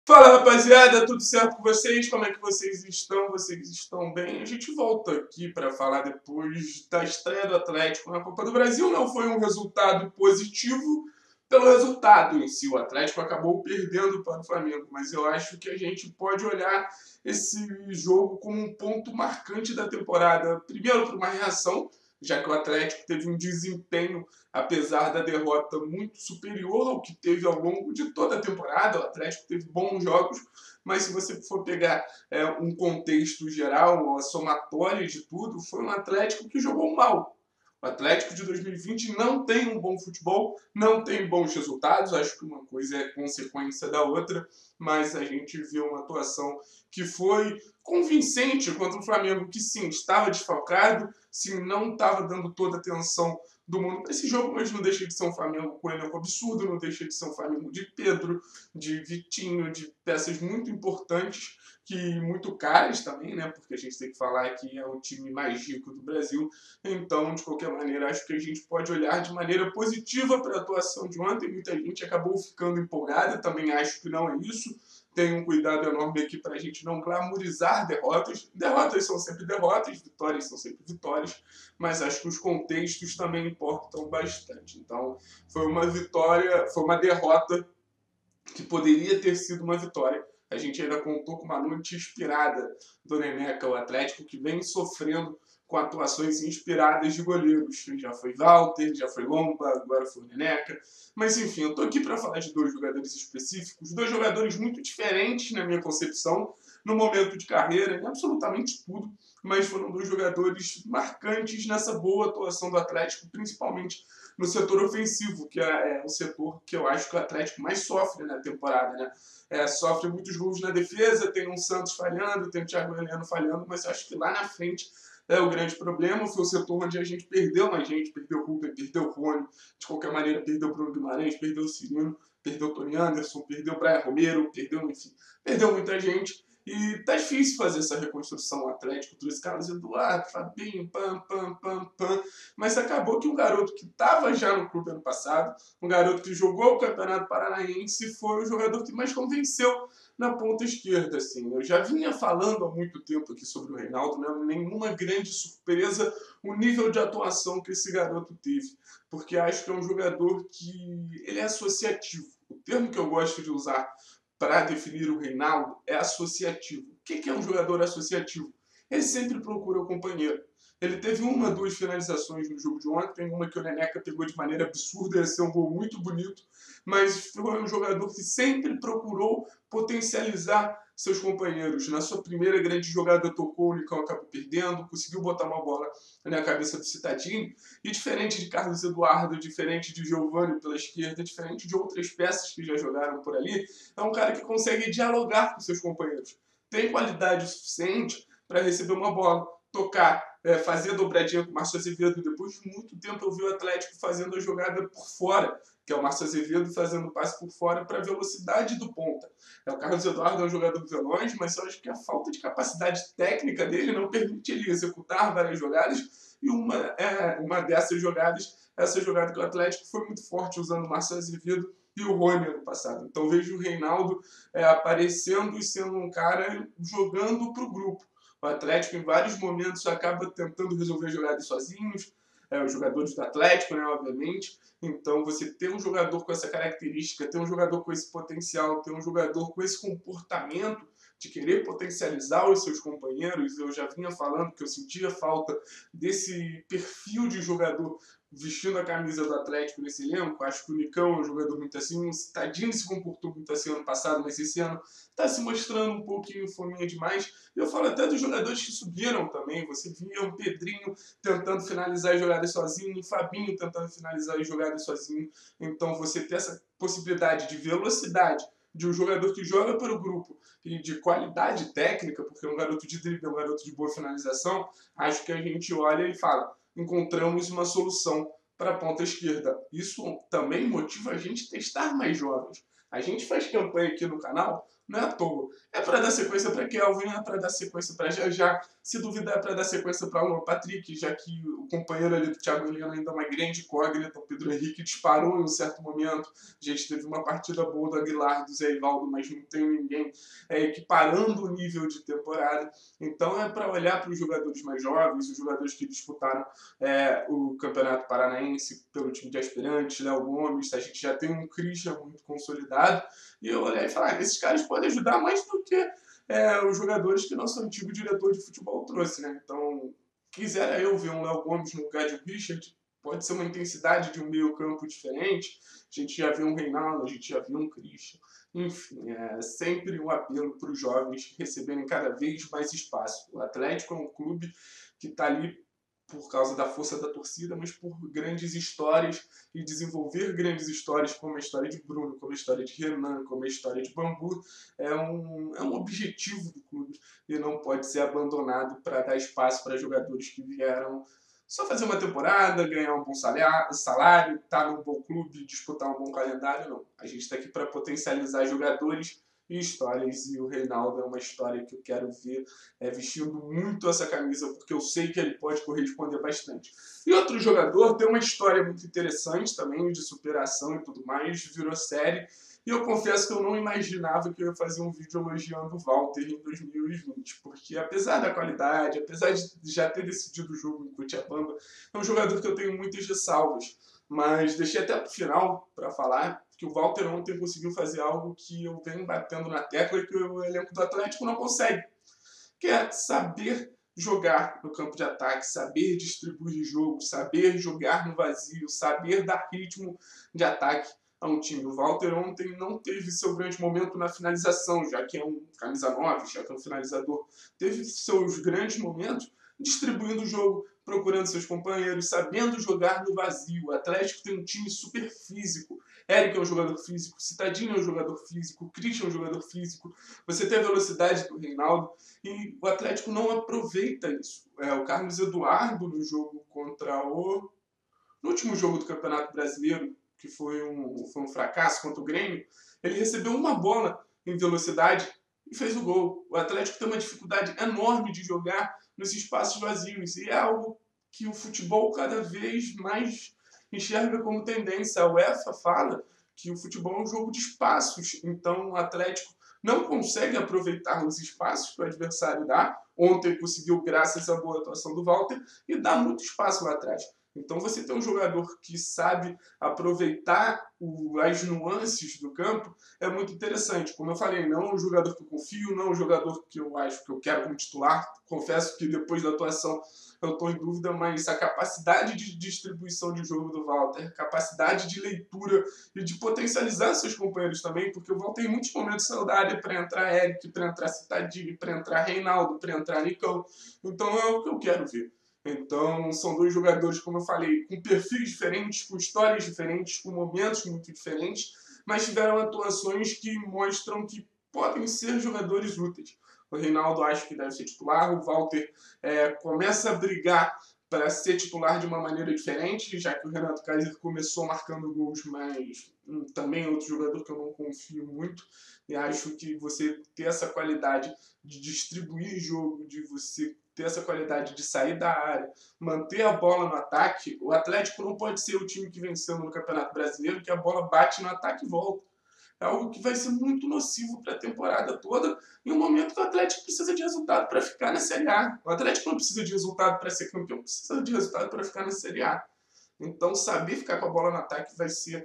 Fala, rapaziada, tudo certo com vocês? Como é que vocês estão? Vocês estão bem? A gente volta aqui para falar depois da estreia do Atlético na Copa do Brasil. Não foi um resultado positivo pelo resultado em si. O Atlético acabou perdendo para o Flamengo, mas eu acho que a gente pode olhar esse jogo como um ponto marcante da temporada. Primeiro, por uma reação, já que o Atlético teve um desempenho, apesar da derrota, muito superior ao que teve ao longo de toda a temporada. O Atlético teve bons jogos, mas se você for pegar um contexto geral, a somatória de tudo, foi um Atlético que jogou mal. O Atlético de 2020 não tem um bom futebol, não tem bons resultados, acho que uma coisa é consequência da outra, mas a gente viu uma atuação que foi convincente contra o Flamengo, que sim, estava desfalcado, sim, não estava dando toda a atenção do mundo para esse jogo, mas não deixa de ser um Flamengo com elenco absurdo, não deixa de ser um Flamengo de Pedro, de Vitinho, de peças muito importantes, que muito caras também, né? Porque a gente tem que falar que é o time mais rico do Brasil. Então, de qualquer maneira, acho que a gente pode olhar de maneira positiva para a atuação de ontem. Muita gente acabou ficando empolgada, também acho que não é isso. Tem um cuidado enorme aqui para a gente não glamorizar derrotas. Derrotas são sempre derrotas, vitórias são sempre vitórias, mas acho que os contextos também importam bastante. Então, foi uma vitória, foi uma derrota que poderia ter sido uma vitória. A gente ainda contou com uma noite inspirada do Neneca, o Atlético, que vem sofrendo com atuações inspiradas de goleiros. Já foi Walter, já foi Lomba, agora foi o Neneca. Mas enfim, eu tô aqui para falar de dois jogadores específicos, dois jogadores muito diferentes na minha concepção, no momento de carreira, em absolutamente tudo, mas foram dois jogadores marcantes nessa boa atuação do Atlético, principalmente no setor ofensivo, que é o setor que eu acho que o Atlético mais sofre na temporada, né? Sofre muitos gols na defesa, tem um Santos falhando, tem o Thiago Heleno falhando, mas eu acho que lá na frente o grande problema foi o setor onde a gente perdeu mais gente, perdeu o Rubem, perdeu o Rony, de qualquer maneira perdeu o Bruno Guimarães, perdeu o Cirino, perdeu o Tony Anderson, perdeu o Brian Romero, perdeu, enfim, perdeu muita gente. E tá difícil fazer essa reconstrução Atlético, trouxe Carlos Eduardo, Fabinho, pam. Mas acabou que um garoto que estava já no clube ano passado, um garoto que jogou o Campeonato Paranaense, foi o jogador que mais convenceu na ponta esquerda. Assim. Eu já vinha falando há muito tempo aqui sobre o Reinaldo, não é nenhuma grande surpresa o nível de atuação que esse garoto teve, porque acho que é um jogador que ele é associativo. O termo que eu gosto de usar para definir o Reinaldo é associativo. O que é um jogador associativo? Ele sempre procura o companheiro. Ele teve uma, duas finalizações no jogo de ontem, uma que o Neneca pegou de maneira absurda, ia ser um gol muito bonito, mas foi um jogador que sempre procurou potencializar seus companheiros. Na sua primeira grande jogada tocou, o Nicão acabou perdendo, conseguiu botar uma bola na cabeça do Citadini, e diferente de Carlos Eduardo, diferente de Giovani pela esquerda, diferente de outras peças que já jogaram por ali, é um cara que consegue dialogar com seus companheiros. Tem qualidade suficiente para receber uma bola, tocar, fazer a dobradinha com o Márcio Azevedo. Depois de muito tempo eu vi o Atlético fazendo a jogada por fora, que é o Márcio Azevedo fazendo o passe por fora para a velocidade do ponta. O Carlos Eduardo é um jogador veloz, mas eu acho que a falta de capacidade técnica dele não permite ele executar várias jogadas, e uma dessas jogadas, essa jogada que o Atlético foi muito forte usando o Márcio Azevedo e o Rony ano passado. Então vejo o Reinaldo aparecendo e sendo um cara jogando para o grupo. O Atlético, em vários momentos, acaba tentando resolver jogadas sozinhos, os jogadores do Atlético, né, obviamente. Então, você ter um jogador com essa característica, ter um jogador com esse potencial, ter um jogador com esse comportamento de querer potencializar os seus companheiros, eu já vinha falando que eu sentia falta desse perfil de jogador vestindo a camisa do Atlético nesse elenco. Acho que o Nicão é um jogador muito assim, o Citadini se comportou muito assim ano passado, mas esse ano está se mostrando um pouquinho fominha demais. Eu falo até dos jogadores que subiram também. Você via o Pedrinho tentando finalizar as jogadas sozinho, o Fabinho tentando finalizar as jogadas sozinho. Então você ter essa possibilidade de velocidade de um jogador que joga para o grupo e de qualidade técnica, porque é um garoto de drible, é um garoto de boa finalização, acho que a gente olha e fala, encontramos uma solução para a ponta esquerda. Isso também motiva a gente a testar mais jovens. A gente faz campanha aqui no canal Não é à toa. É para dar sequência para Kelvin, é para dar sequência para Já. Se duvidar, é para dar sequência para Luan Patrick, já que o companheiro ali do Thiago Heleno ainda é uma grande incógnita. O Pedro Henrique disparou em um certo momento. A gente teve uma partida boa do Aguilar, do Zé Ivaldo, mas não tem ninguém equiparando o nível de temporada. Então é para olhar para os jogadores mais jovens, os jogadores que disputaram o Campeonato Paranaense pelo time de aspirantes, Léo Gomes. A gente já tem um Christian muito consolidado. E eu olhei e falei, esses caras podem ajudar mais do que os jogadores que nosso antigo diretor de futebol trouxe, né? Então, quisera eu ver um Léo Gomes no lugar de um Richard, pode ser uma intensidade de um meio campo diferente. A gente já viu um Reinaldo, a gente já viu um Christian. Enfim, é sempre um apelo para os jovens receberem cada vez mais espaço. O Atlético é um clube que está ali por causa da força da torcida, mas por grandes histórias e desenvolver grandes histórias, como a história de Bruno, como a história de Renan, como a história de Bambu, é um objetivo do clube e não pode ser abandonado para dar espaço para jogadores que vieram só fazer uma temporada, ganhar um bom salário, estar num bom clube, disputar um bom calendário, não. A gente está aqui para potencializar jogadores e histórias, e o Reinaldo é uma história que eu quero ver vestindo muito essa camisa, porque eu sei que ele pode corresponder bastante. E outro jogador tem uma história muito interessante também, de superação e tudo mais, virou série, e eu confesso que eu não imaginava que eu ia fazer um vídeo elogiando o Walter em 2020, porque apesar da qualidade, apesar de já ter decidido o jogo em Cutiabamba, é um jogador que eu tenho muitas ressalvas, mas deixei até para o final para falar que o Walter ontem conseguiu fazer algo que eu venho batendo na tecla e que o elenco do Atlético não consegue, que é saber jogar no campo de ataque, saber distribuir jogo, saber jogar no vazio, saber dar ritmo de ataque a um time. O Walter ontem não teve seu grande momento na finalização, já que é um camisa 9, já que é um finalizador. Teve seus grandes momentos distribuindo o jogo, procurando seus companheiros, sabendo jogar no vazio. O Atlético tem um time super físico. Eric é um jogador físico, Citadinho é um jogador físico, Christian é um jogador físico. Você tem a velocidade do Reinaldo e o Atlético não aproveita isso. O Carlos Eduardo no jogo contra no último jogo do Campeonato Brasileiro, que foi um fracasso contra o Grêmio, ele recebeu uma bola em velocidade e fez o gol. O Atlético tem uma dificuldade enorme de jogar nos espaços vazios e é algo que o futebol cada vez mais enxerga como tendência. A UEFA fala que o futebol é um jogo de espaços, então o Atlético não consegue aproveitar os espaços que o adversário dá. Ontem conseguiu graças à boa atuação do Walter e dá muito espaço lá atrás. Então você tem um jogador que sabe aproveitar as nuances do campo é muito interessante. Como eu falei, não é um jogador que eu confio, não é um jogador que eu acho que eu quero como titular. Confesso que depois da atuação eu estou em dúvida, mas a capacidade de distribuição de jogo do Walter, a capacidade de leitura e de potencializar seus companheiros também, porque o Walter em muitos momentos saiu da área para entrar Eric, para entrar Citadini, para entrar Reinaldo, para entrar Nicão. Então é o que eu quero ver. Então, são dois jogadores, como eu falei, com perfis diferentes, com histórias diferentes, com momentos muito diferentes, mas tiveram atuações que mostram que podem ser jogadores úteis. O Reinaldo acho que deve ser titular, o Walter começa a brigar para ser titular de uma maneira diferente, já que o Renato Kaiser começou marcando gols, mas também é outro jogador que eu não confio muito, e acho que você ter essa qualidade de distribuir jogo, de você ter essa qualidade de sair da área, manter a bola no ataque. O Atlético não pode ser o time que venceu no Campeonato Brasileiro, que a bola bate no ataque e volta. É algo que vai ser muito nocivo para a temporada toda, em um momento que o Atlético precisa de resultado para ficar na Série A. O Atlético não precisa de resultado para ser campeão, precisa de resultado para ficar na Série A. Então, saber ficar com a bola no ataque vai ser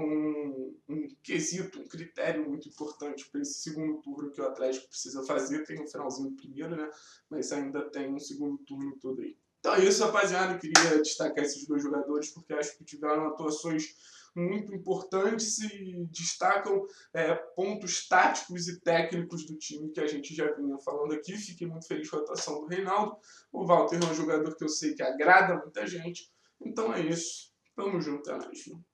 um quesito, um critério muito importante para esse segundo turno que o Atlético precisa fazer. Tem um finalzinho do primeiro, né? Mas ainda tem um segundo turno todo aí. Então é isso, rapaziada. Eu queria destacar esses dois jogadores porque acho que tiveram atuações muito importantes e destacam pontos táticos e técnicos do time que a gente já vinha falando aqui. Fiquei muito feliz com a atuação do Reinaldo. O Walter é um jogador que eu sei que agrada muita gente. Então é isso. Tamo junto, é nóis.